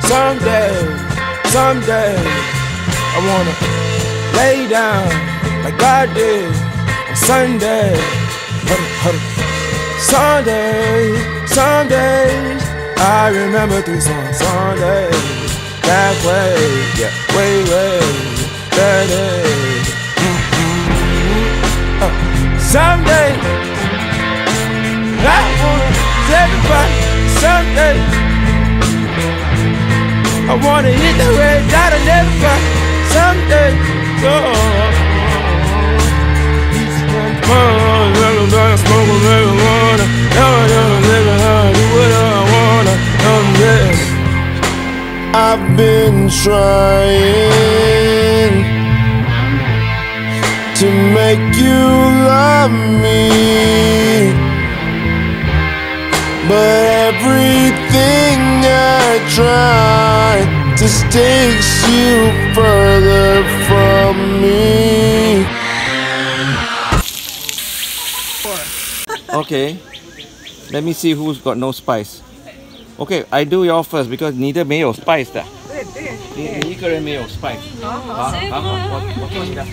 Someday, someday, I wanna lay down like God did on Sunday. Sunday, Sundays, I remember 3 songs. Sunday, that way, yeah, way, that day. Someday, I wanna say goodbye. Someday, I wanna hit the red dot and never cry. Someday, so smoke marijuana, do what I wanna. I've been trying to make you love me, but everything I try just takes you further from me. Okay, let me see who's got no spice. Okay, I do your first because neither 没有 spice 的。你一个人没有 spice。好，我做你的。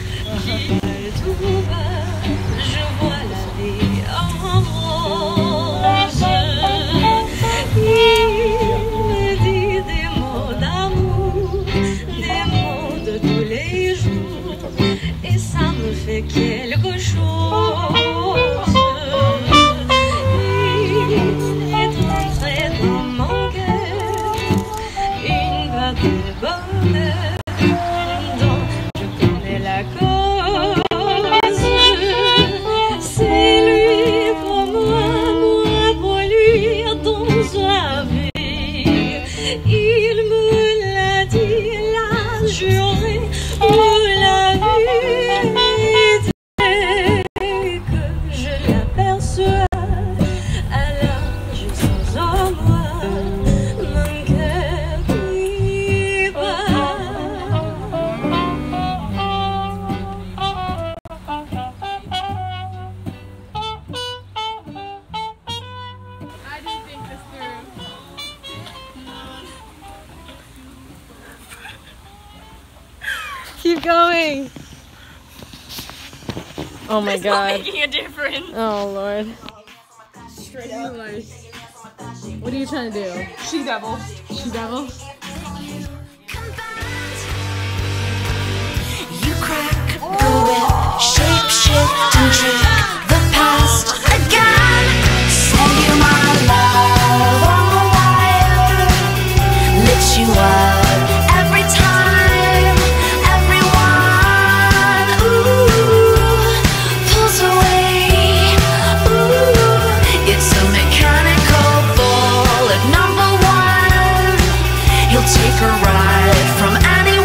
Keep going. Oh my God. It's not making a difference. Oh Lord. Straight up. What are you trying to do? She devil. She devil? You crack the whip, shape shift and trick the past again. Send you my love on the wire, lit you up every time. Everyone, ooh, pulls away. Ooh, it's a mechanical bullet. Number 1, he'll take a ride from anyone.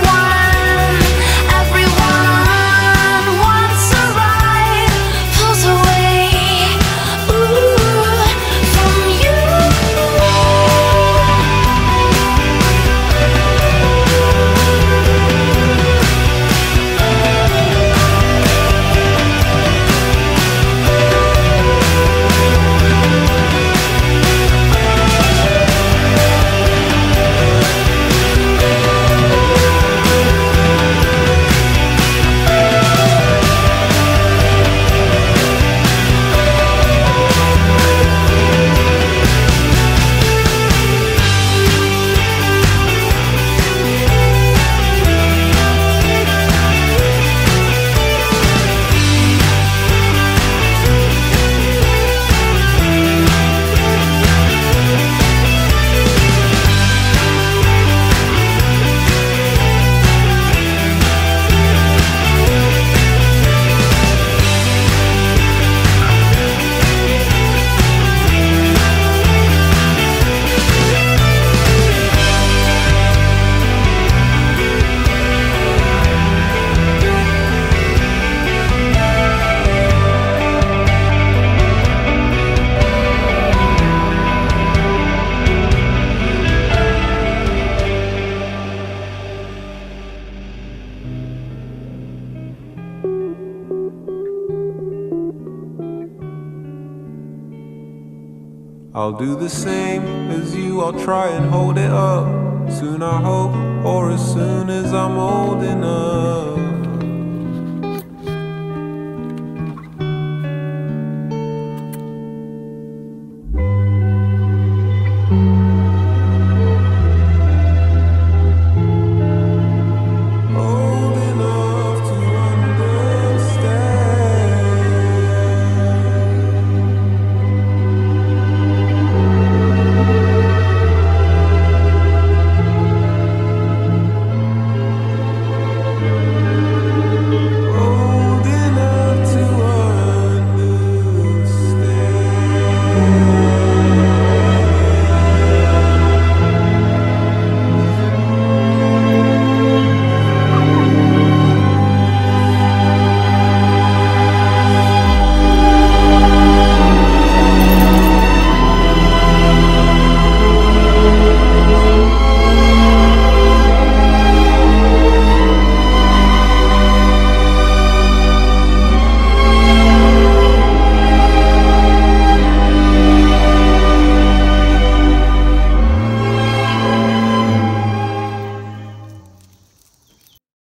I'll do the same as you, I'll try and hold it up Soon I hope, or as soon as I'm old enough.